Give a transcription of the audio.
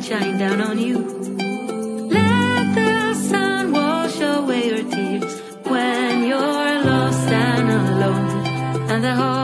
shine down on you. Let the sun wash away your tears when you're lost and alone, and the heart